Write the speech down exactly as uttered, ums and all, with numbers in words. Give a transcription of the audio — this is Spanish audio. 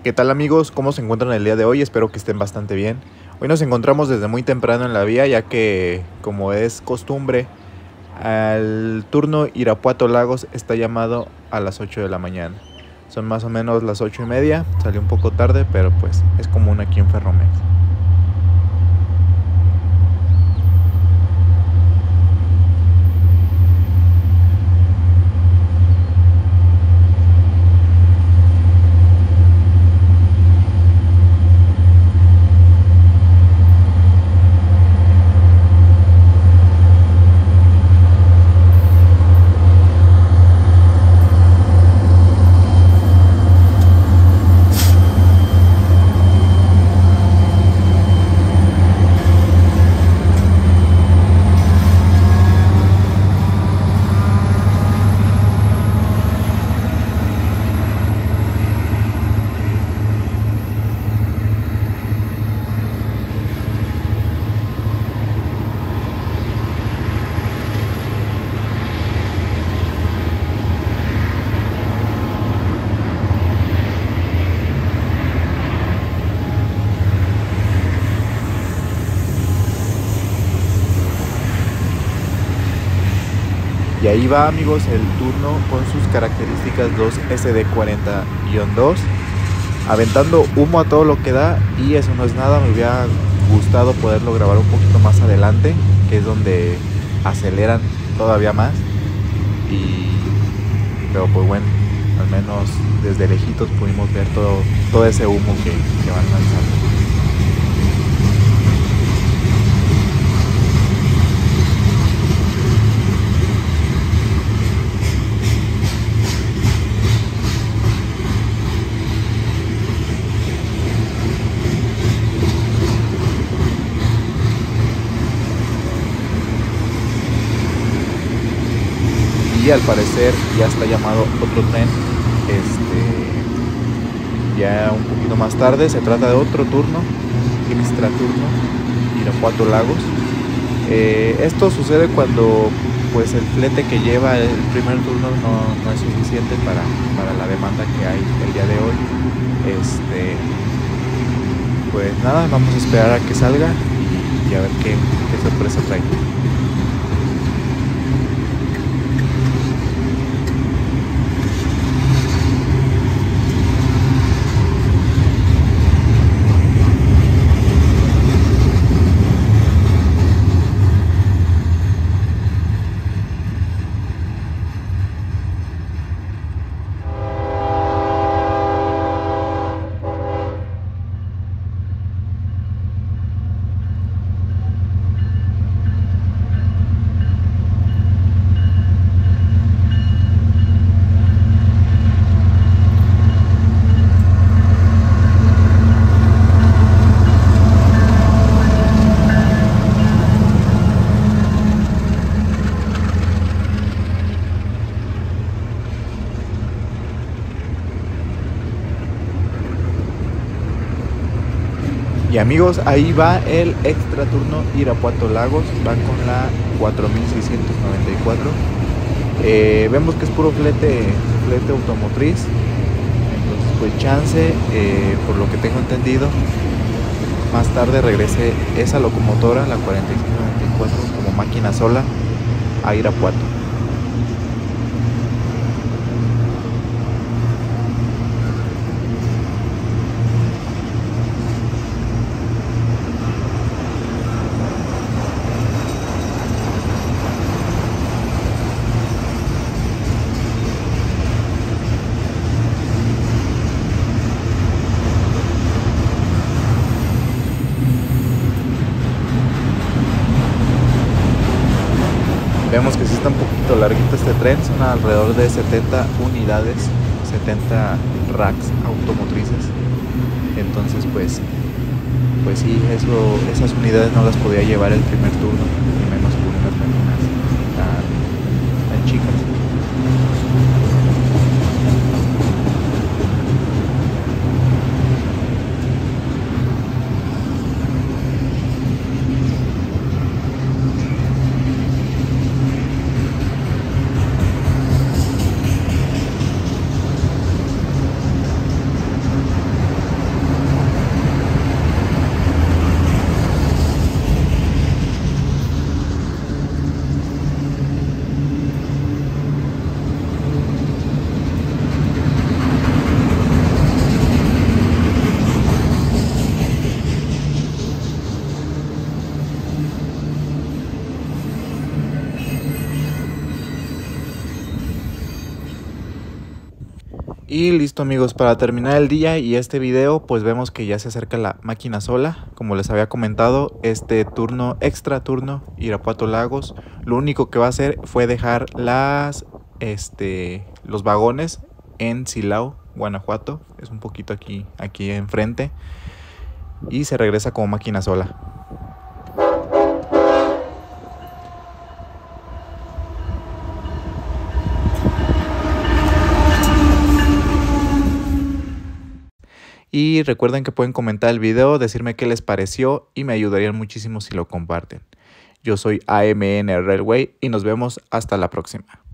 ¿Qué tal amigos? ¿Cómo se encuentran el día de hoy? Espero que estén bastante bien. Hoy nos encontramos desde muy temprano en la vía, ya que, como es costumbre, el turno Irapuato-Lagos está llamado a las ocho de la mañana. Son más o menos las ocho y media, salió un poco tarde, pero pues es común aquí en Ferromex. Y ahí va amigos el turno con sus características dos S D cuarenta guión dos, aventando humo a todo lo que da, y eso no es nada. Me hubiera gustado poderlo grabar un poquito más adelante, que es donde aceleran todavía más, y pero pues bueno, al menos desde lejitos pudimos ver todo, todo ese humo que, que van lanzando. Y al parecer ya está llamado otro tren, este, ya un poquito más tarde. Se trata de otro turno, extra turno, Irapuato-Lagos. Eh, esto sucede cuando pues el flete que lleva el primer turno no, no es suficiente para, para la demanda que hay el día de hoy. Este, pues nada, vamos a esperar a que salga y, y a ver qué, qué sorpresa trae. Y amigos, ahí va el extra turno Irapuato-Lagos, va con la cuatro mil seiscientos noventa y cuatro. Eh, vemos que es puro flete, flete automotriz, entonces pues chance, eh, por lo que tengo entendido, más tarde regrese esa locomotora, la cuarenta y cinco noventa y cuatro, como máquina sola a Irapuato. Vemos que sí está un poquito larguito este tren, son alrededor de setenta unidades, setenta racks automotrices. Entonces pues, pues sí, eso, esas unidades no las podía llevar el primer turno, ni menos con unas máquinas tan, tan chicas. Y listo amigos, para terminar el día y este video, pues vemos que ya se acerca la máquina sola. Como les había comentado, este turno, extra turno, Irapuato Lagos, lo único que va a hacer fue dejar las, este, los vagones en Silao, Guanajuato. Es un poquito aquí, aquí enfrente. Y se regresa como máquina sola. Y recuerden que pueden comentar el video, decirme qué les pareció y me ayudarían muchísimo si lo comparten. Yo soy A M N Railway y nos vemos hasta la próxima.